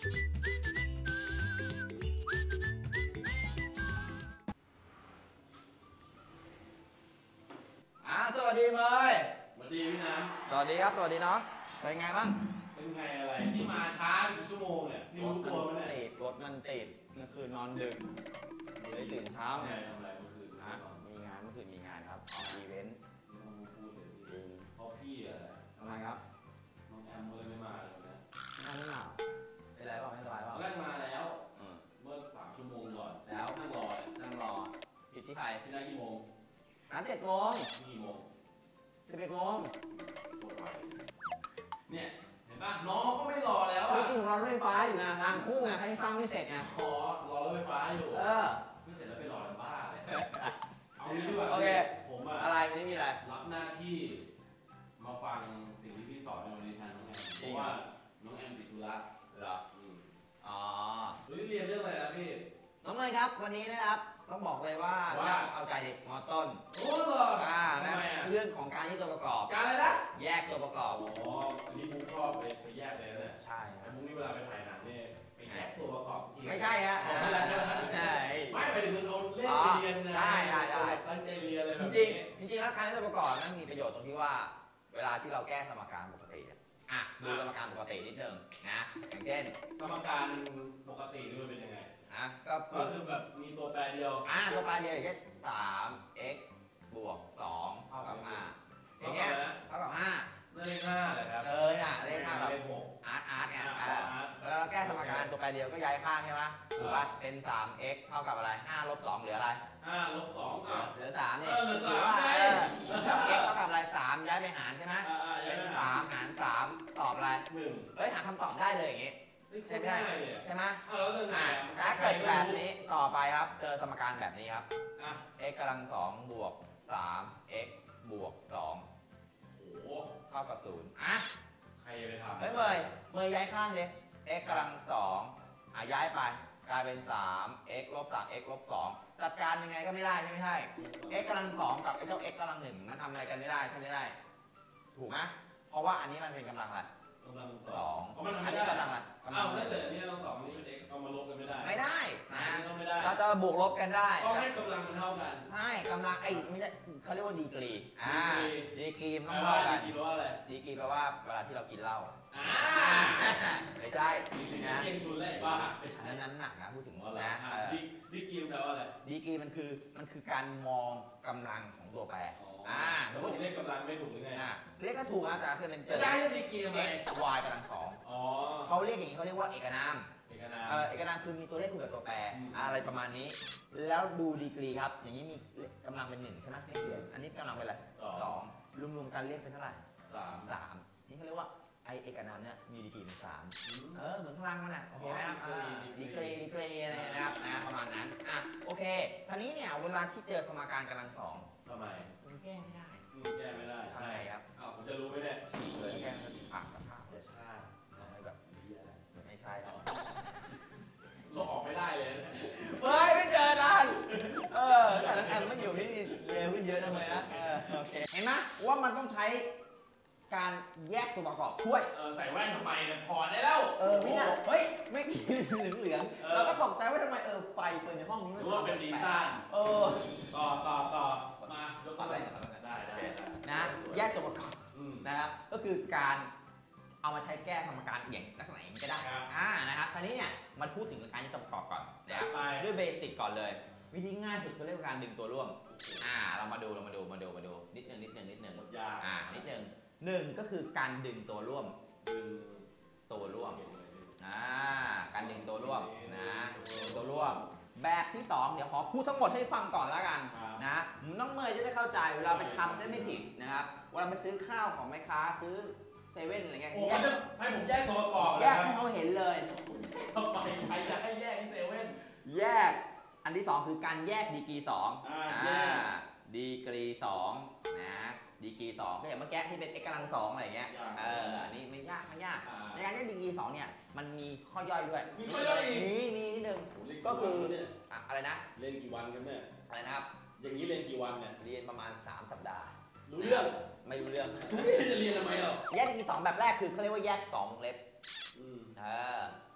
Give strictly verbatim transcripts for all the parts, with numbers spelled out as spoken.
อ่าสวัสดีเมย์สวัสดีพี่น้ำสวัสดีครับสวัสดีน้องเป็นไงบ้างเป็นไงอะไรนี่มาช้ากี่ชั่วโมงเนี่ยนี่รู้ตัวไหมเนี่ยติดรถมันติดเมื่อคืนนอนดึกเลยตื่นเช้าไงเนี่ยทำอะไรเมื่อคืนฮะมีงานเมื่อคืนมีงานครับออกอีเวนต์พูดเลยพี่เพราะพี่อะทำไมครับน้องแอมเลยไม่มาเลยนะนั่งไม่มาเป็นไรเปล่าไม่สบายเปล่าแรกมาแล้วเมื่อสามชั่วโมงก่อนแล้วนั่งรอนั่งรอผิดที่ใครพี่ได้กี่โมงนัดเจ็ดโมงกี่โมงสิบเอ็ดโมงปวดไปเนี่ยเห็นป่ะน้องก็ไม่รอแล้วจริงรอรถไฟฟ้าอยู่นะงานคู่ไงให้สร้างไม่เสร็จไงขอรอรถไฟฟ้าอยู่เออไม่เสร็จแล้วไปรอบ้าเลยเอางี้ดีกว่าโอเคผมอะอะไรไม่มีอะไรรับหน้าที่มาฟังสิ่งที่พี่สอนในวันนี้แทนน้องแอมเพราะว่าน้องแอมติดธุระเหรออ๋อเรียนเรื่องอะไรนะพี่น้องเมย์ครับวันนี้นะครับต้องบอกเลยว่าเอาใจเด็กม.ต้นโอ้เหรออ่าเรื่องของการแยกตัวประกอบการอะไรนะแยกตัวประกอบอ๋ออันนี้บุ๊กชอบไปไปแยกเลยนะใช่ไอ้บุ๊กนี่เวลาไปถ่ายหนังเนี่ยไปแยกตัวประกอบไม่ใช่ฮะใช่ไม่ไปถึงเอาเล่นเรียนนะได้ได้ได้ตั้งใจเรียนเลยแบบจริงจริงแล้วการแยกตัวประกอบนั้นมีประโยชน์ตรงที่ว่าเวลาที่เราแก้สมการปกติอ่ะดูสมการปกตินิดนึงนะอย่างเช่นสมการปกตินี่มันเป็นยังไงอ่ะก็คือแบบมีตัวแปรเดียวอ่ะตัวแปรเดียวอย่างเช่นสาม x บวกสองเท่ากับห้าอย่างเงี้ยเท่ากับห้าเลขห้าเลยครับเออน่ะเลขห้าแบบอาร์ตอาร์ตไงแล้วเราแก้สมการตัวแปรเดียวก็ย้ายข้างใช่ไหมถูกป่ะเป็น สาม x เท่ากับอะไรห้าลบสองเหลืออะไรห้าลบสองเหลือสามนี่เหลือสามแล้ว x เท่ากับอะไรสามย้ายไปหารใช่ไหมเป็นสามหารสามตอบอะไรหนึ่งเฮ้ยหาคำตอบได้เลยอย่างงี้ใช่ไหมใช่ไหมถ้าเกิดแบบนี้ต่อไปครับเจอสมการแบบนี้ครับ x กำลังสองบวกสาม x บวกสองเท่ากับศูนย์อ่ะใครจะไปทำเฮ้ยเมย์เมย์ย้ายข้างเลย x กำลังสองอ่ะย้ายไปกลายเป็นสาม x ลบสาม x ลบสองจัดการยังไงก็ไม่ได้ใช่ไหมใช่ x กำลังสองกับไอ้เจ้า x กำลังหนึ่งมันทำอะไรกันไม่ได้ใช่ไหมได้ถูกไหมเพราะว่าอันนี้มันเป็นกำลังอะไรกำลังสองอันนี้กำลังอะไรอ้าวถ้าเกิดนี่เราสองนี่เป็น x เอามาลบกันไม่ได้ไม่ได้นะไม่ได้เราจะบวกลบกันได้ต้องให้กำลังมันเท่ากันใช่กำลังไอ้ไม่ใช่เขาเรียกว่าดีกรีอ่าดีกรีมันต้องเท่ากันดีกรีแปลว่าอะไรดีกรีแปลว่าเวลาที่เรากินเหล้าอ่าไม่ใช่นะเสียงชุนเลยบ้าอันนั้นหนักนะพูดถึงนะดีกรีแปลว่าอะไรดีกรีมันคือมันคือการมองกำลังของตัวแปรอ่าสมมติเรียกกำลังไม่ถูกหรือไงเรียกก็ถูกนะแต่คือเป็นเจอได้ดีกรีไหม y กำลังสองเขาเรียกอย่างนี้เขาเรียกว่าเอกนามเอกนามเอกนามคือมีตัวเลขคูณกับตัวแปรอะไรประมาณนี้แล้วดูดีกรีครับอย่างนี้มีกำลังเป็นหนึ่งใช่ไหมไม่เขียนอันนี้กำลังเป็นอะไรสองรวมๆกันเรียกเป็นเท่าไหร่สามสามนี่เขาเรียกว่าไอเอกนามเนี่ยมีดีกรีเป็นสามเออเหมือนพลังมันอ่ะโอเคไหมครับดีกรีดีกรีอะไรนะครับนะประมาณนั้นอ่ะโอเคทีนี้เนี่ยเวลาที่เจอสมการกำลังสองทำไมมันแก้ไม่ได้แก้ไม่ได้ใช่ครับอ้าวผมจะรู้ไหมเนี่ยเลยแก้มันผักกับผักจะชาอะไรแบบไม่ใช่ครับลบออกไม่ได้เลยเฮ้ยไม่เจอนานเออแต่น้องแอมไม่อยู่นี่เร็วขึ้นเยอะทำไมนะโอเคเห็นไหมว่ามันต้องใช้การแยกตัวประกอบช่วยใส่แว่นทำไมเนี่ยพอได้แล้วเออพี่นะเฮ้ยไม่กินเหลืองเหลืองเราก็ตกใจว่าทำไมเออไฟเปิดในห้องนี้มันรู้ว่าเป็นดีไซน์เออต่อต่อต่อมายกตัวอย่างได้ได้นะแยกตัวประกอบนะครับก็คือการเอามาใช้แก้สมการอย่างลักษณะนี้ก็ได้อ่านะครับทีนี้เนี่ยมันพูดถึงการแยกตัวประกอบก่อนนะด้วยเบสิกก่อนเลยวิธีง่ายสุดก็เรียกว่าการดึงตัวร่วมอ่าเรามาดูเรามาดูมาดูมาดูนิดนึงนิดนึงนิดนึงอ่านิดนึงหนึ่งก็คือการดึงตัวร่วมดึงตัวร่วมนะการดึงตัวร่วมนะดึงตัวร่วมแบบที่สองเดี๋ยวขอพูดทั้งหมดให้ฟังก่อนแล้วกันนะน้องเมย์จะได้เข้าใจเวลาไปทำได้ไม่ผิดนะครับเวลาไปซื้อข้าวของแม่ค้าซื้อเซเว่นอะไรเงี้ยให้ผมแยกตัวประกอบแยกให้เขาเห็นเลยทำไมใครจะให้แยกที่เซเว่นแยกอันที่สองคือการแยกดีกรีสองดีกรีสองนะดีกรีสองก็อย่างเมื่อกี้ที่เป็น x กำลังสองอะไรเงี้ยเอออันนี้ไม่ยากไม่ยากในการแยกดีกรีสองเนี่ยมันมีข้อย่อยด้วยมีข้อย่อยมีมีนิดนึงก็คืออะไรนะเรียนกี่วันกันเนี่ยอะไรนะครับอย่างนี้เรียนกี่วันเนี่ยเรียนประมาณสามสัปดาห์รู้เรื่องไม่รู้เรื่องจะเรียนทำไมหรอแยกดีกรีสองแบบแรกคือเขาเรียกว่าแยกสองวงเล็บเออ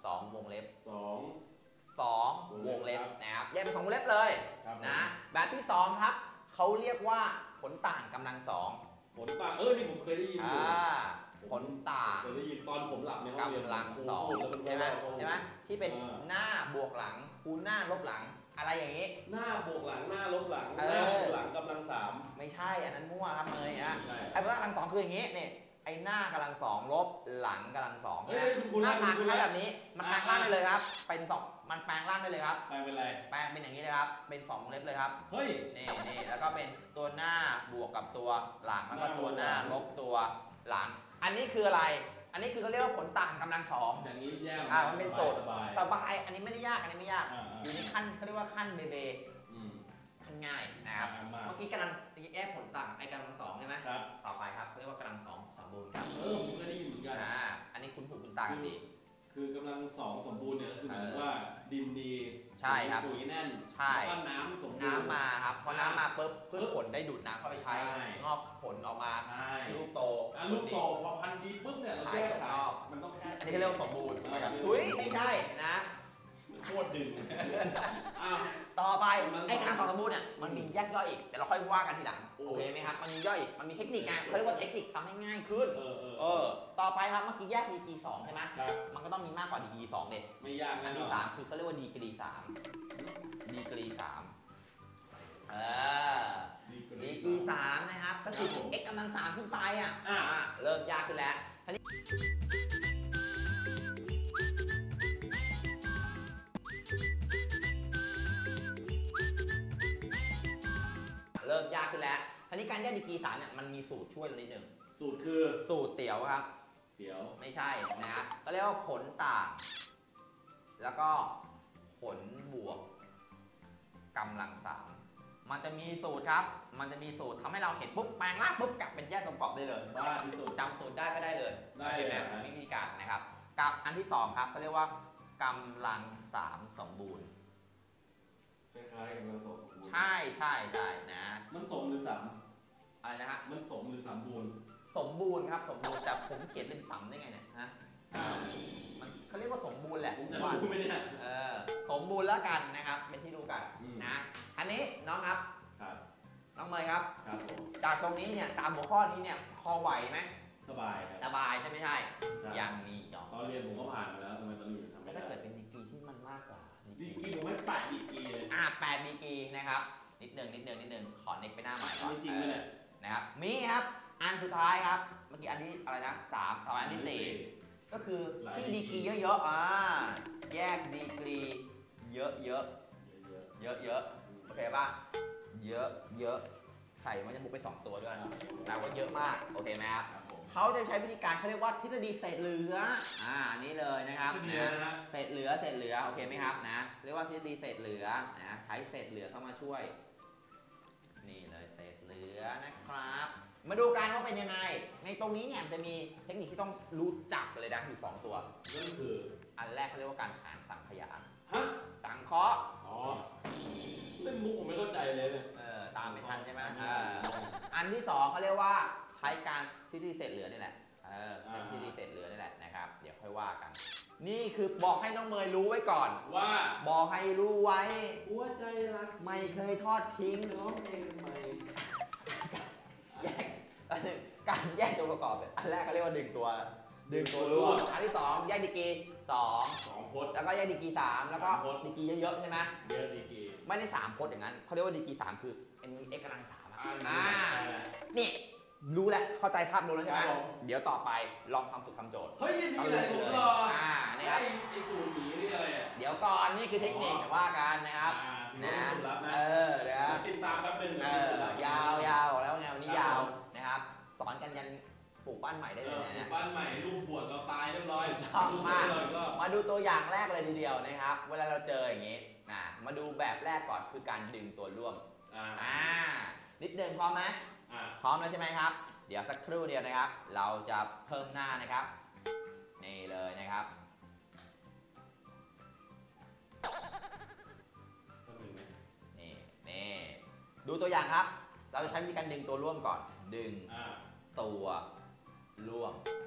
สองวงเล็บสองสองวงเล็บนะครับแยกเป็นสองวงเล็บเลยนะแบบที่สองครับเขาเรียกว่าผลต่างกำลังสองผลต่างเออนี่ผมเคยได้ยินอยู่ผลต่างเคยได้ยินตอนผมหลับในห้องเรียนกำลังสองใช่ไหมใช่ไหมที่เป็นหน้าบวกหลังคูณหน้าลบหลังอะไรอย่างนี้หน้าบวกหลังหน้าลบหลังหน้าบวกหลังกำลังสามไม่ใช่อันนั้นมั่วครับเมย์อ่ะไอ้ผลต่างกำลังสองคืออย่างนี้เนี่ยไอ้หน้ากำลังสองลบหลังกำลังสองนะหน้าต่างกันแบบนี้มันแปลงร่างได้เลยครับเป็นสองมันแปลงร่างได้เลยครับแปลงเป็นอะไรแปลงเป็นอย่างนี้เลยครับเป็นสองเล็บเลยครับเฮ้ยนี่นี่แล้วก็เป็นตัวหน้าบวกกับตัวหลังแล้วก็ตัวหน้าลบตัวหลังอันนี้คืออะไรอันนี้คือเขาเรียกว่าผลต่างกำลังสองอย่างนี้แยกอ่ามันเป็นโจทย์สบายสบายอันนี้ไม่ได้ยากอันนี้ไม่ยากอยู่ในขั้นเขาเรียกว่าขั้นเบเบขั้นง่ายนะครับเมื่อกี้กำลังแยกผลต่างไอ้กำลังสองใช่ไหมครับต่อไปครับเขาเรียกว่ากำลังสองสมบูรณ์ครับเออผมก็ได้ยินเหมือนกันอ่าอันนี้คุณผูกคุณตากันดีคือกำลังสองสมบูรณ์เนี่ยก็คือหมายถึงว่าดินดีใช่ครับปุ๋ยแน่นใช่แล้วก็น้ำสมบูรณ์น้ำมาครับพอน้ำมาปุ๊บพืชผลได้ดูดน้ำเข้าไปใช้งอกผลออกมาลูกโตลูกโตพอพันธุ์ดีปุ๊บเนี่ยเราแยกขายมันต้องแค่อันนี้เขาเรียกว่าสมบูรณ์อุ้ยไม่ใช่นะโคตรดึงต่อไปไอ้กำลังสองสมบูรณ์เนี่ยมันมีแยกย่อยอีกแต่เราค่อยว่ากันทีหลังโอเคไหมครับมันมีย่อยมันมีเทคนิคไงเขาเรียกว่าเทคนิคทำให้ง่ายขึ้นเออต่อไปครับเมื่อกี้แยกดีกรีสองใช่ไหมมันก็ต้องมีมากกว่าดีกรีสองเด็ดไม่ยากอันที่สามคือเขาเรียกว่าดีกรีสามดีกรีสามเออดีกรีสามนะครับก็คือ x กำลังสามขึ้นไปอ่ะเริ่มยากขึ้นแล้วทีนี้เริ่มยากขึ้นแล้วทีนี้การแยกดีกรีสามเนี่ยมันมีสูตรช่วยเรานิดนึงสูตรคือสูตรเตี๋ยวครับเตี๋ยวไม่ใช่นะฮะก็เรียกว่าผลต่างแล้วก็ผลบวกกำลังสามมันจะมีสูตรครับมันจะมีสูตรทำให้เราเห็นปุ๊บแปลงร่างปุ๊บกลับเป็นแยกตัวประกอบได้เลยบ้าที่สุดจำสูตรได้ก็ได้เลยได้เลยนะวิธีการนะครับกับอันที่สองครับเขาเรียกว่ากำลังสามสมบูรณ์คล้ายๆกำลังสมบูรณ์ใช่ใช่ใช่นะมันสมหรือสามอะไรนะฮะมันสมหรือสมบูรณ์สมบูรณ์ครับสมบูรณ์แต่ผมเขียนเป็นสามได้ไงเนี่ยฮะมันเขาเรียกว่าสมบูรณ์แหละผมจะรู้ไหมเนี่ยเออสมบูรณ์แล้วกันนะครับเป็นที่รู้กันนะอันนี้น้องครับน้องเมย์ครับจากตรงนี้เนี่ยสามหัวข้อนี้เนี่ยพอไหวไหมสบายครับสบายใช่ไหมใช่ยังมีตอนเรียนผมก็ผ่านมาแล้วทำไมตอนนี้ทำไม่ได้ถ้าเกิดเป็นดีกรีที่มันมากกว่าดีกรีผมไม่แปดดีกรีเลยอ่าแปดดีกรีนะครับนิดนึงนิดนึงนิดนึงขอเน็กไปหน้าใหม่ก่อนจริงเลยนะครับมีครับอันสุดท้ายครับเมื่อกี้อันนี้อะไรนะสามต่ออันที่สี่ก็คือที่ดีกรีเยอะๆอ่าแยกดีกรีเยอะๆเยอะเยอะโอเคป่ะเยอะเยอะใส่มันจะบุกไปสองตัวด้วยแปลว่าเยอะมากโอเคไหมครับเขาจะใช้วิธีการเขาเรียกว่าทฤษฎีเศษเหลืออ่าอันนี้เลยนะครับนะเศษเหลือเศษเหลือโอเคไหมครับนะเรียกว่าทฤษฎีเศษเหลือนะใช้เศษเหลือเข้ามาช่วยนี่เลยเศษเหลือนะครับมาดูกันว่าเป็นยังไงในตรงนี้เนี่ยจะมีเทคนิคที่ต้องรู้จักเลยนะอยู่สองตัวนั่นคืออันแรกเขาเรียกว่าการหารสังขยาฮะสังเคราะห์อ๋อเล่นมุกผมไม่เข้าใจเลยเนี่ยเออตามไม่ทันใช่ไหมอันที่สองเขาเรียกว่าใช้การทฤษฎีเศษเหลือนี่แหละเออเป็นทฤษฎีเศษเหลือนี่แหละนะครับเดี๋ยวค่อยว่ากันนี่คือบอกให้น้องเมย์รู้ไว้ก่อนว่าบอกให้รู้ไว้หัวใจรักไม่เคยทอดทิ้งน้องเองไม่แยกการแยกตัวประกอบอันแรกเขาเรียกว่าดึงตัวดึงตัวรวมอันที่สองแยกดีกรีสองสองพจน์แล้วก็แยกดีกรีสามแล้วก็ดีกรีเยอะๆใช่ไหมเยอะดีกรีไม่ได้สามพจน์อย่างนั้นเขาเรียกว่าดีกรีสามคือเอ็นเอ็กกำลังสามอ่านี่รู้แล้วเข้าใจภาพรู้แล้วใช่ไหมเดี๋ยวต่อไปลองทำฝึกทำโจทย์เฮ้ยนี่แหละผมรออ่านี่ครับไอ้สูตรหมีนี่อะไรเดี๋ยวก่อนนี่คือเทคนิคว่ากันนะครับนะเออเดี๋ยวติดตามแป๊บนึงเออยาวยาวแล้วไงวันนี้ยาวนะครับสอนกันยันปลูกบ้านใหม่ได้เลยเนี่ยบ้านใหม่ลูกบวชเราตายเรียบร้อยต้องมากมาดูตัวอย่างแรกเลยทีเดียวนะครับเวลาเราเจออย่างนี้นะมาดูแบบแรกก่อนคือการดึงตัวร่วมอ่านิดเดิมพร้อมไหมพร้อมแล้วใช่ไหมครับเดี๋ยวสักครู่เดียวนะครับเราจะเพิ่มหน้านะครับนี่เลยนะครับนี่นี่ดูตัวอย่างครับเราจะใช้วิธีการดึงตัวร่วมก่อนดึงตัวร่วมโอ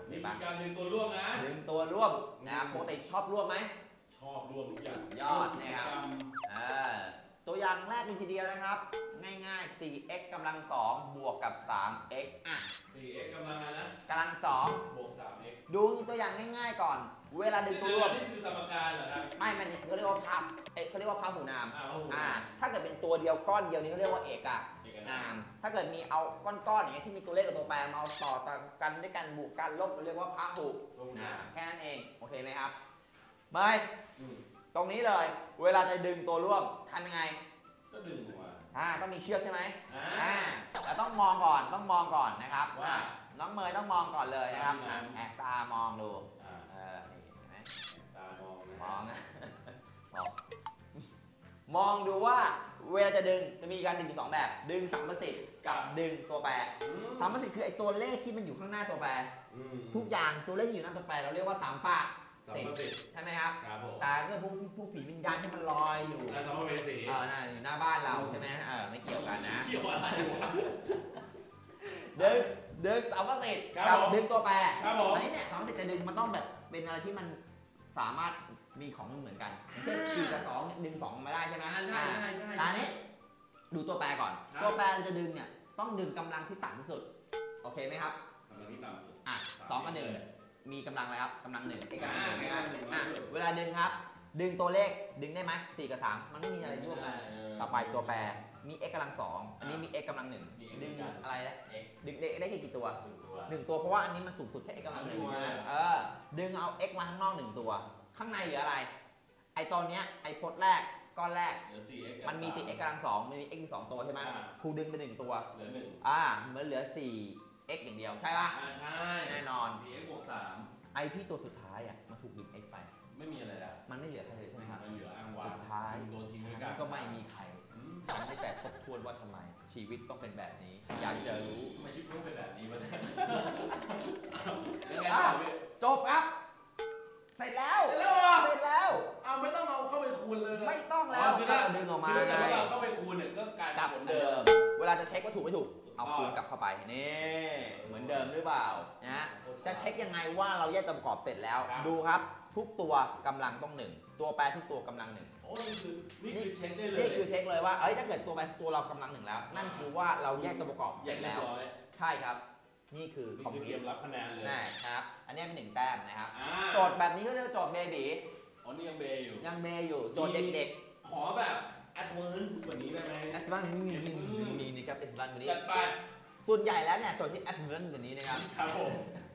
นี่เป็นการดึงตัวร่วมนะดึงตัวร่วมนะครับปกติชอบร่วมไหมชอบร่วมทุกอย่างยอดนะครับตัวอย่างแรกมีทีเดียวนะครับง่ายๆ สี่เอ็กซ์ กำลังสองบวกกับ สามเอ็กซ์ อ่ะสี่เอ็กซ์ กำลังอะไรนะกำลังสองบวก สามเอ็กซ์ดูตัวอย่างง่ายๆก่อน เวลาดึงตัวร่วมนี่คือสมการเหรอครับไม่มันเขาเรียกว่าพับเอกเขาเรียกว่าพับหูนามอ่าอ่าถ้าเกิดเป็นตัวเดียวก้อนเดียวนี้เขาเรียกว่าเอกอะเอกนานาม มถ้าเกิดมีเอาก้อนๆอย่างเงี้ยที่มีตัวเลขกับตัวแปรมาเอาต่อกันด้วยกันบวกกันลบเราเรียกว่าพหุลงนะนามแค่นั้นเองโอเคไหมครับไปอืมตรงนี้เลย เวลาจะดึงตัวร่วมทำยังไงก็ดึงออกมาอ่าต้องมีเชือกใช่ไหมอ่าอ่าแต่ต้องมองก่อนต้องมองก่อนนะครับว่าอ่าน้องเมย์ต้องมองก่อนเลยนะครับอ่าอ่ะแอบตามองดูอ่าเออนี่เห็นไหมตามองนะมองนะ มองมองดูว่าเวลาจะดึงจะมีการดึงอยู่สองแบบ ดึงสัมประสิทธิ์กับดึงตัวแปรอืมสัมประสิทธิ์คือไอ้ตัวเลขที่มันอยู่ข้างหน้าตัวแปรอืมทุกอย่างตัวเลขที่อยู่หน้าตัวแปรเราเรียกว่าสามปะสามประสิทธิ์ใช่ไหมครับครับผมแต่เรื่องพวกพวกผีวิญญาณที่มันลอยอยู่และสัมภเวสีเออน่าอยู่หน้าบ้านเราใช่ไหมเออไม่เกี่ยวกันนะเกี่ยวอะไรวะดึงดึงสัมประสิทธิ์ครับกับผมดึงตัวแปรครับผมอันนี้เนี่ยสัมประสิทธิ์จะดึงมันต้องแบบเป็นอะไรที่มันสามารถมีของเหมือนกันอย่างเช่นสี่กับสองเนี่ยดึงสองมาได้ใช่ไหมใช่ใช่ใช่ตอนนี้ดูตัวแปรก่อนครับตัวแปรเราจะดึงเนี่ยต้องดึงกำลังที่ต่ำที่สุดโอเคไหมครับกำลังที่ต่ำสุดอ่ะสองกับหนึ่งมีกำลังอะไรครับกำลังหนึ่งเอกกำลังหนึ่งอ่านะครับหนึ่งอ่ะหนึ่งเวลาดึงครับ ดึงตัวเลขดึงได้ไหมสี่กับสามมันไม่มีอะไรร่วมกัน ต่อไปตัวแปรมี x กำลังสองอันนี้มี x กำลังหนึ่งมี x ดึงเหมือนกันอะไรนะ x ดึงได้แค่กี่ตัวหนึ่งตัวหนึ่งตัวเพราะว่าอันนี้มันสูงสุดแค่ x กำลังหนึ่งหนึ่งตัวเออดึงเอา x มาข้างนอกหนึ่งตัว ข้างในเหลืออะไร ไอตอนเนี้ยไอพจน์แรกก้อนแรกเหลือ สี่เอ็กซ์มันมี สี่ x กำลังสองมันมี x อีกสองตัวใช่ไหมอ่าครูดึงไปหนึ่งตัวเหลือหนึ่งอ่ามันเหลือ สี่ x อย่างเดียวใช่ปะอ่าใช่แน่นอนสี่เอ็กซ์บวกสามไอที่ตัวสุดท้ายอ่ะมันถูกดึง x ไปไม่มีอะไรแล้วมันไม่เหลือใครเลยใช่ไหมครับมันเหลืออ้างวางสุดท้ายโดนทิ้งไว้ฉักันนก็ไม่มีใครอืมฉันได้แต่ทบทวนว่าทำไม ชีวิตต้องเป็นแบบนี้ อยากจะรู้ทำไมชีวิตต้องเป็นแบบนี้วะเนี่ยยังไงต่อพี่จบครับ เสร็จแล้วเสร็จแล้วเหรอเสร็จแล้วเอาไม่ต้องเอาเข้าไปคูณเลยนะไม่ต้องแล้วอ๋อคือถ้าเราดึงออกมาคือไงถ้าเราเข้าไปคูณเนี่ยก็กลายกลับเป็นเหเหมืมืออน นเดิเดิมมเวลาจะเช็คว่าถูกไม่ถูก เอาคูณกลับเข้าไป นี่ เหมือนเดิมหรือเปล่า นะ จะเช็คยังไงว่าเราแยกตัวประกอบเสร็จแล้วครับดูครับ ทุกตัวกำลังต้องหนึ่ง ตัวแปรทุกตัวกำลังหนึ่งโอ้นี่คือนี่คือเช็คได้เลยนี่คือเช็คเลยว่า เอ้ย ถ้าเกิดตัวแปรตัวเรากำลังหนึ่งแล้ว นั่นคือว่าเราแยกตัวประกอบเสร็จแล้วเรียบร้อยใช่ครับ นี่คือนี่คอมคือพิเตรีวยมรับคะแนนเลยแน่ครับ อันนี้เป็นหนึ่งแต้มนะครับอ่าโจทย์แบบนี้ก็เรียกว่าโจทย์เบบีอ๋อนี่ยังเบย์อยู่ยังเบอยู่ โจทย์เด็กขอแบบแอดวานซ์กว่านี้ได้ไหมๆ แอสบันมีมีมีมีนี่ครับแอสบันวันนี้จัดไปส่วนใหญ่แล้วเนี่ยโจทย์ที่แอสบันกว่านี้นะครับครับผม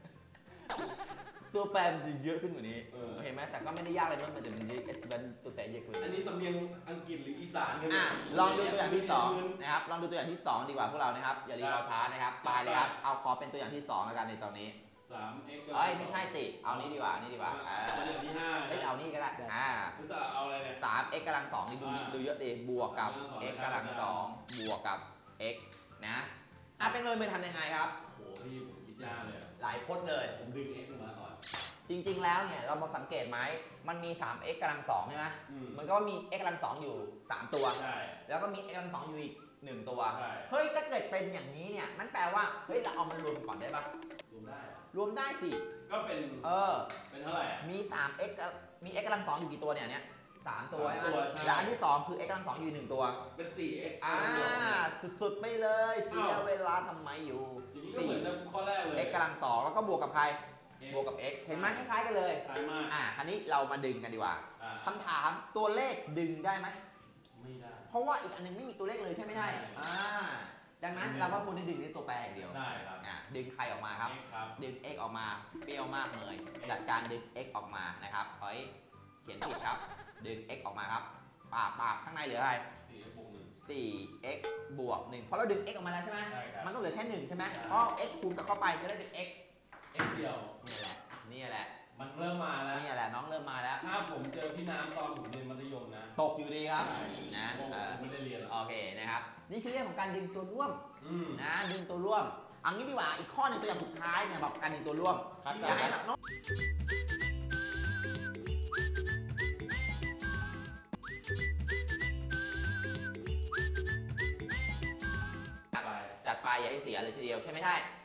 ตัวแปรมันจะเยอะขึ้นกว่านี้เออโอเคไหมแต่ก็ไม่ได้ยากเลยนะมันจะเป็นแอสบันตัวแปรเยอะกว่าอันนี้นี้สำเนียงอังกฤษหรืออีสานกันอ่ะลองดูตัวอย่างที่สองนะครับ ลองดูตัวอย่างที่สองดีกว่าพวกเรานะครับ อย่ารีรอช้านะครับไปเลยครับ เอาขอเป็นตัวอย่างที่สองแล้วกันในตอนนี้สามเอ็กซ์เอ้ยไม่ใช่สิ เอานี้ดีกว่า นี่ดีกว่าเออตัวอย่างที่ห้าเอ้ยเอานี่ก็ได้ อ่าคุณจะเอาอะไรเนี่ยสาม x กำลังสองนี่ดูอ่าดูเยอะดีบวกกับสาม x กำลังสองบวกกับ x นะอ่ะเป็นเลยมือทำยังไงครับโหพี่ผมคิดยากเลยอะหลายพจน์เลยผมดึง x ลงมาก่อนจริงๆแล้วเนี่ยเรามาสังเกตไหมมันมี สาม x กำลังสองใช่ไหมอืมมันก็มี x กำลังสองอยู่ สาม ตัวใช่แล้วก็มี x กำลังสองอยู่อีกหนึ่งตัวใช่เฮ้ยถ้าเกิดเป็นอย่างนี้เนี่ยนั่นแปลว่าเฮ้ยเราเอามันรวมก่อนได้ปะรวมได้อะรวมได้สิก็เป็นเออเป็นเท่าไหร่อะมี สาม x กับมี x กำลังสองอยู่กี่ตัวเนี่ยเนี่ยสามตัวสามใช่ไหมตัวใช่แล้วอันที่สองคือ x กำลังสองอยู่หนึ่งตัวเป็น สี่ x อ่าสุดๆไปเลยเสียเวลาทำไมอยู่อย่างนี้ก็เหมือนกับข้อแรกเลย x กำลังสองแล้วก็บวกกับใคร บวกกับ x เห็นไหมคล้ายๆกันเลยคล้ายมากอ่าคราวนี้เรามาดึงกันดีกว่าอ่าคำถามตัวเลขดึงได้ไหมไม่ได้เพราะว่าอีกอันหนึงไม่มีตัวเลขเลยใช่ไหมใช่ใช่อ่าดังนั้นเราก็ควรจะดึงในตัวแปรอย่างเดียวได้ครับอ่าดึงใครออกมาครับ x ครับดึง x ออกมาเปรี้ยวมากเลยจัดการดึง x ออกมานะครับเฮ้ยเขียนผิดครับ ดึง x ออกมาครับปาบปาบข้างในเหลืออะไรสี่ x บวกหนึ่งสี่ x บวกหนึ่งเพราะเราดึง x ออกมาแล้วใช่ไหมใช่ครับมันต้องเหลือแค่หนึ่งใช่ไหมใช่เพราะ x คูณกับเข้าไปจะได้เป็น x x เดียวนี่แหละนี่แหละมันเริ่มมาแล้วนี่แหละน้องเริ่มมาแล้วถ้าผมเจอพี่น้ำตอนผมเรียนมัธยมนะตกอยู่ดีครับใช่นะผมเออไม่ได้เรียนหรอกโอเคนะครับนี่คือเรื่องของการดึงตัวร่วมอืมนะดึงตัวร่วมเอันนี้ดีกว่าอีกข้อหนึ่งตัวอย่างสุดท้ายเนี่ยแบบการดึงตัวร่วมครับอยากให้น้องจัดไปอย่าให้เสียเลยทีเดียวใช่ไหมใช่แน่นอน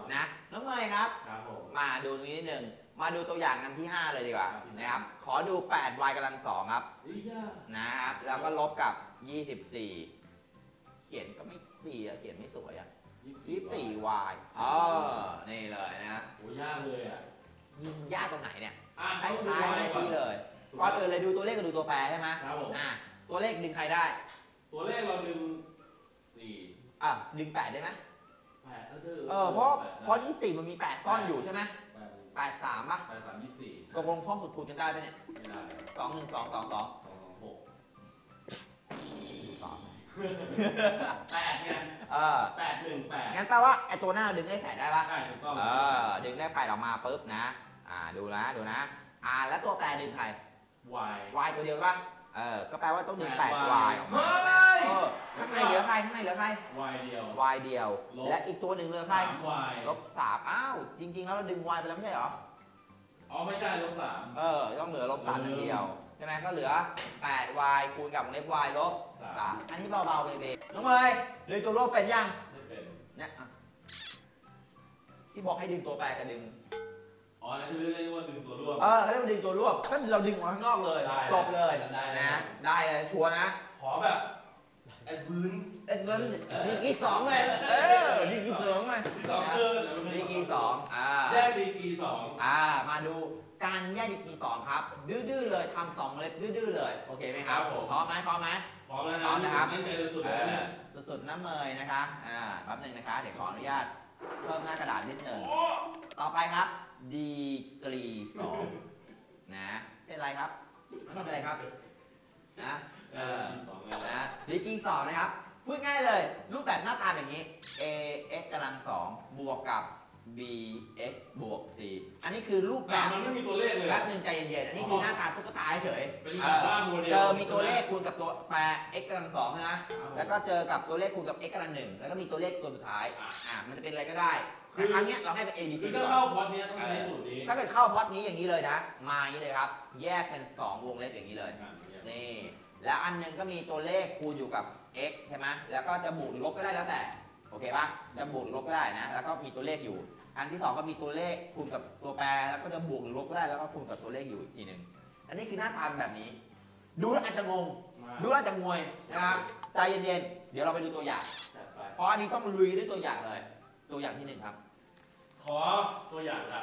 นะน้องเมย์ครับครับผมมาดูนิดนึงมาดูตัวอย่างกันที่ห้าเลยดีกว่าครับนะครับขอดู แปด y กำลังสองครับอีย่านะครับแล้วก็ลบกับ ยี่สิบสี่ เขียนก็ไม่ดีอะเขียนไม่สวยอะ ยี่สิบสี่ y อ๋อนี่เลยนะโอ้ยากเลยอ่ะยิงยากตรงไหนเนี่ยอ่ะคล้ายๆเมื่อกี้เลยถูก่อนอื่นเลยดูตัวเลขกับดูตัวแปรใช่ไหมครับผมอ่ะตัวเลขดึงใครได้ตัวเลขเราดึงสี่อ่ะดึงแปดได้ไหมแปดก็คือเออเพราะเพราะยี่สิบสี่มันมีแปดซ่อนอยู่ใช่ไหมแปดแปดสามป่ะแปดสามยี่สิบสี่ตกลงท่องสุดคูณกันได้ไหมเนี่ยไม่ได้สองหนึ่งสองสองสองสองสองหกดูต่อแปดไงเออแปดหนึ่งแปดงั้นแปลว่าไอ้ตัวหน้าดึงเลขแปดได้ปะใช่ถูกต้องเออดึงเลขแปดออกมาปุ๊บนะ อ่าดูนะดูนะ อ่าแล้วตัวแปรดึงใครวาย y ตัวเดียวปะเออก็แปลว่าต้องดึงแปแปดด y y ออกมาเออข้างในเหลือใครข้างในเหลือใครวายเดียว y เดียวลบและอีกตัวหนึ่งเหลือใครสามวายลบสามอ้าวจริง ๆ แล้วเราดึง y ไปแล้วไม่ใช่เหรออ๋อไม่ใช่ลบสามเออต้องเหลือลบสามอย่างเดียวใช่ไหมก็เหลือ แปด y คูณกับวงเล็บ y ลบสามอันนี้เบาๆเบเบน้องเมย์ดึงตัวร่วมเป็นยังไม่เป็นเนี่ยอ่ะที่บอกให้ดึงตัวแปรกับดึงอ๋อนั่นคือเรียกว่าดึงตัวร่วมเออเขาเรียกว่าดึงตัวร่วมก็เราดึงออกมาข้างนอกเลยได้จบเลยได้ได้นะได้เลยชัวร์นะขอแบบไอ้พื้นเอ็ดเวิร์ดดีกรีสองเลยเออดีกรีสองเลยสองคือเดี๋ยวมันดีกรีสองอ่าแยกดีกรีสองอ่ามาดูการแยกดีกรีสองครับ ดื้อๆเลยทำสองเล็บดื้อๆเลยโอเคไหมครับพร้อมไหมพร้อมไหมพร้อมแล้วพร้อมนะครับนั่นใจสุดเอเลยอเนี่ยสุดๆน้ำเมยนะคะอ่าแป๊บหนึงนะคะเดี๋ยวขออนุญาตเพิ่มหน้ากระดาษนิดหนึ่งโอ้ต่อไปครับดีกรีสองนะเป็นไรครับไม่เป็นไรครับนะเออสองเลยนะดีกรีสองนะครับพูดง่ายเลย รูปแบบหน้าตาแบบนี้ a x กำลังสองบวกกับ b x บวก c อันนี้คือรูปแบแต่บมันไม่มีตัวเลขเลยแป๊บหนึงใจเย็นๆอันนี้คือหน้าตาตุ๊กตาเฉยเป็นๆแบบว่าโมเดลเจอมีตัวเลขคูณกับตัวแปร x กำลังสองนะแล้วก็เจอกับตัวเลขคูณกับ x กำลังหนึ่งแล้วก็มีตัวเลขตัวสุดท้ายอ่ามันจะเป็นอะไรก็ได้แต่ครั้งเนี้ยเราให้เป็น a b c คือถ้าเข้าพอดเนี้ยต้องใช้สูตรนี้ถ้าเกิดเข้าพล็อตนี้อย่างนี้เลยนะ มาอย่างนี้เลยครับ แยกเป็นสองวงเล็บอย่างนี้เลย นี่ แล้วอันหนึงก็มีตัวเลขคูณอยู่กับ x ใช่ไหมแล้วก็จะบวกหรือลบก็ได้แล้วแต่ โอเคปะจะบวกหรือลบก็ได้นะ แล้วก็มีตัวเลขอยู่ อันที่สองก็มีตัวเลขคูณกับตัวแปร แล้วก็จะบวกหรือลบก็ได้ แล้วก็คูณกับตัวเลขอยู่อีกทีหนึ่งอันนี้คือหน้าตาแบบนี้ ดูแล้วอาจจะงง ดูแล้วอาจจะงวยนะครับ ใจเย็นๆ เดี๋ยวเราไปดูตัวอย่างจัดไปเพราะอันนี้ต้องลุยด้วยตัวอย่างเลย ตัวอย่างที่หนึ่งครับขอตัวอย่างละ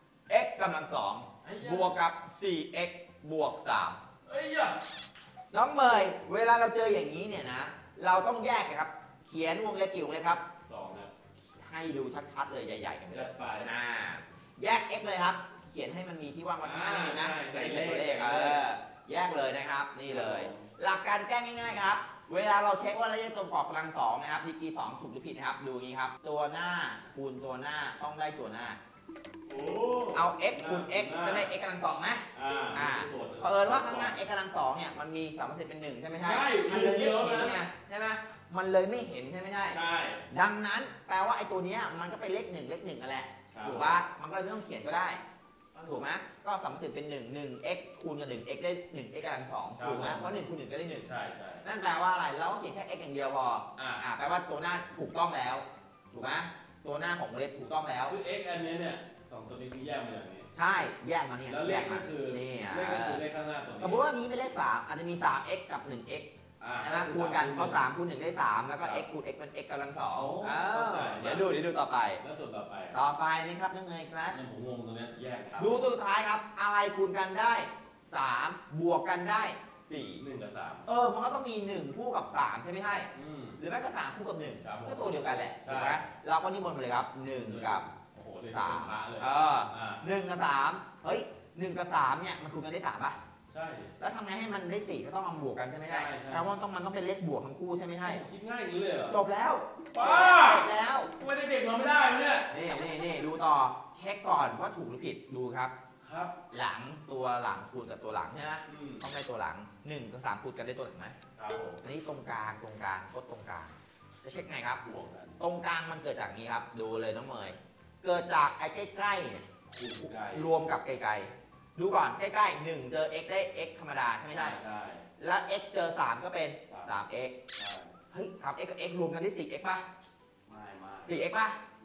x กำลังสองบวกกับ สี่ x บวกสามเอ้ยอะน้องเมยเวลาเราเจออย่างนี้เนี่ยนะ เราต้องแยกนะครับ เขียนวงเล็บกี่วงเล็บครับสองนะให้ดูชัดๆเลยใหญ่ๆกันไปเลจัยดไปอ่าแยก x เลยครับ เขียนให้มันมีที่ว่างไว้ข้างหน้านิดนึงนะอ่าใช่จะได้เขียนตัวเลขใส่เอเลขอแยกเลยนะครับ นี่เลย หลักการแก้ง่ายๆครับ เวลาเราเช็คว่าระยะตัวประกอบกำลังสองนะครับดีกรีสองถูกหรือผิดนะครับ ดูอย่างนี้ครับ ตัวหน้าคูณตัวหน้าต้องได้ตัวหน้าโอ้เอา x คูณ x ก็ได้ x กำลังสองนะอ่าอ่า เผอิญว่าข้างหน้า x กำลังสองเนี่ยมันมีสามเปอร์เซ็นต์เป็นหนึ่งใช่ไหมใช่ใช่มันเลยไม่เห็นมันเยอะนะไงใช่ไหมมันเลยไม่เห็นใช่ไหมใช่ใช่ดังนั้นแปลว่าไอ้ตัวเนี้ยมันก็เป็นเลขหนึ่งเลขหนึ่งนั่นแหละครับถูกปะมันก็เลยไม่ต้องเขียนก็ได้ถูกไหมก็สามเปอร์เซ็นต์เป็นหนึ่ง หนึ่ง x คูณกับหนึ่ง x ได้หนึ่ง x กำลังสองถูกไหมเพราะหนึ่งคูณหนึ่งก็ได้หนึ่งใช่ใช่นั่นแปลว่าอะไรเราก็เขียนแค่ x อย่างเดียวพออ่าอ่าแปลว่าตัวหน้าถูกต้องแล้วถูกไหมตัวหน้าของเลขถูกต้องแล้วคือ x อันนี้เนี่ยสองตัวนี้คือแยกมาอย่างนี้ใช่แยกมาเนี่ยแล้วเลแยขกก็มาคือนี่อ่ะเลขก็คือเลขข้างหน้าตัวนี้สมมติว่านี้เป็นเลขสามอาจจะมี สาม x กับ หนึ่ง x อ่าใช่ไหมคูณกันเพราะสามคูณหนึ่งได้สามแล้วก็ x คูณ x เป็น x กำลังสองโอ้อ้าเข้าใจวเดี๋ยวดูเดี๋ยวดูต่อไปแล้วส่วนต่อไปต่อไปนี่ครับน้องเนยครับเนี่ยผมงงตรงเนี้ยแยกครับดูตัวสุดท้ายครับ อะไรคูณกันได้สามบวกกันได้สี่หนึ่งกับสามเออมันก็ต้องมีหนึ่งคู่กับสามใช่ไหมใช่อืมหรือแม้ก็สามคู่กับหนึ่งครับผมก็ตัวเดียวกันแหละใช่ถูกไหมเราก็นิมนต์ไปเลยครับหนึ่งกับโอ้โหเลยสามพระเลยเอออ่าหนึ่งกับสามเฮ้ยหนึ่งกับสามเนี่ยมันคูณกันได้สามป่ะใช่แล้วทำไงให้มันได้สี่ก็ต้องเอามาบวกกันใช่ไหมใช่ใช่ใช่แปลว่าต้องมันต้องเป็นเลขบวกทั้งคู่ใช่ไหมใช่คิดง่ายอย่างนี้เลยเหรอจบแล้วป้าจบแล้วทำไมเด็กๆเราไม่ได้วะเนี่ยนี่นี่นี่ดูต่อเช็คก่อนว่าถูกหรือผิดดูครับครับหลังตัวหลังคูณกับตัวหลังใช่ไหมอืมต้องได้ตัวหลังหนึ่งกับสามคูณกันได้ตัวหลังไหมครับผมอันนี้ตรงกลางตรงกลางก็ตรงกลางจะเช็คไงครับบวกกันตรงกลางมันเกิดจากนี้ครับดูเลยน้องเมย์เกิดจากไอ้ใกล้ๆเนี่ยคูณไกลรวมกับไกลๆดูก่อนใกล้ๆหนึ่งเจอ x ได้ x ธรรมดาใช่ไหมใช่ใช่ใช่แล้ว x เจอสามก็เป็น สาม x ใช่เฮ้ย สาม x กับ x รวมกันได้ สี่ x ป่ะไม่ไม่สี่ x ป่ะไ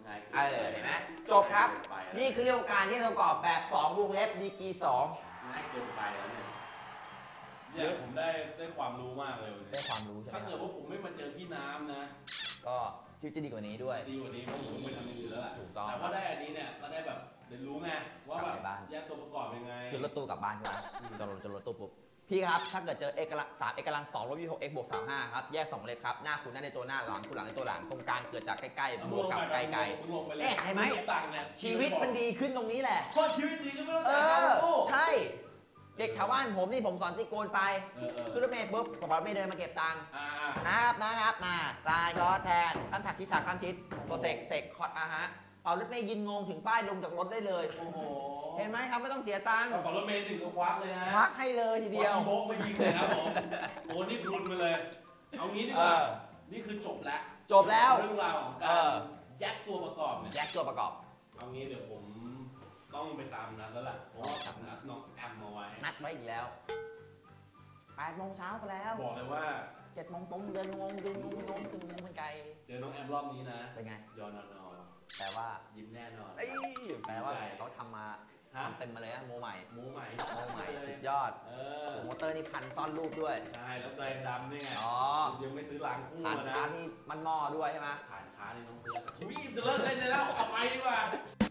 ง่ายเออเห็นไหมจบครับนี่คือเรื่องการที่ประกอบแบบสองวงเล็บดีกรีสองง่ายเกินไปแล้วเนี่ยเนี่ยผมได้ได้ความรู้มากเลยวันได้นี้ความรู้ใช่ไหมถ้าเกิดว่าผมไม่มาเจอพี่น้ำนะก็ชีวิตจะดีกว่านี้ด้วยดีกว่านี้เพราะผมไปทำอย่างอื่นแล้วล่ะถูกต้องแต่ว่าได้อันนี้เนี่ยก็ได้แบบเรียนรู้ไงว่าแบบกลับไปบ้านแยกตัวประกอบยังไงคือรถตู้กลับบ้านใช่ไหมจนรถจนรถตู้ปุ๊บพี่ครับถ้าเกิดเจอ x กำลังสาม x กำลังสองลบยี่สิบหก x บวกสามห้าครับแยกสองเล็บครับหน้าคุณหน้าในตัวหน้าหลังคุณหลังในตัวหลังตรงกลางเกิดจากใกล้ๆบวกกับไกลมึงลงไปเลยเอ๊ะเห็นไหมงตังค์เนี่ยๆชีวิตมันดีขึ้นตรงนี้แหละเพราะชีวิตดีก็ไม่ต้องเอจ่ายค่าอรถตู้ใช่ เด็กแถวบ้านผมนี่ผมสอนตะโกนไปเออเออขึ้นรถเมล์ปุ๊บกระเป๋ารถเมล์เดินมาเก็บตังค์อ่านะครับนะครับมาตายยอดแทนข้ามฉากที่ฉากข้ามชิดตัวเสกเสกคอร์ดอาฮะเป่ารถเมล์ยินงงถึงป้ายลงจากรถได้เลยโอ้โหเห็นไหมครับไม่ต้องเสียตังค์กระเป๋ารถเมล์ถึงกับควักเลยฮะพักให้เลยทีเดียวควักอีโบกมายิงเลยครับผมโอ้นี่รุนมาเลย เอางี้ดีกว่าเออนี่คือจบแล้วจบแล้วเรื่องราวของเอการอแยกตัวประกอบเนี่ยแยกตัวประกอบเอางี้เดี๋ยวผมต้องไปตามนัดแล้วล่ะ เพราะว่าผมนัดน้องแอมมาไว้นัดไว้อีกแล้วแปดโมงเช้าก็แล้วบอกเลยว่าเจ็ดโมงตรงเดินงงดึงงงงงถึงงงเป็นไกลเจอน้องแอมรอบนี้นะเป็นไงยอนอนอแปลว่ายิ้มแน่นอนเอ้ยแปลว่าใจเขาทำมาฮะทำเต็มมาเลยนะโมใหม่หมูใหม่โมใหม่เลสุยดยอดเออโมเตอร์นี่พันซ่อนรูปด้วยใช่ แล้วแดงดำนี่ไงอ๋อยังไม่ซื้อล้างคู่ผ่านมานะช้าที่มันหม้อด้วยใช่ไหมผ่านช้านี่น้องเสือทุยจะเลิกเล่นได้แล้วเอาไปดีกว่า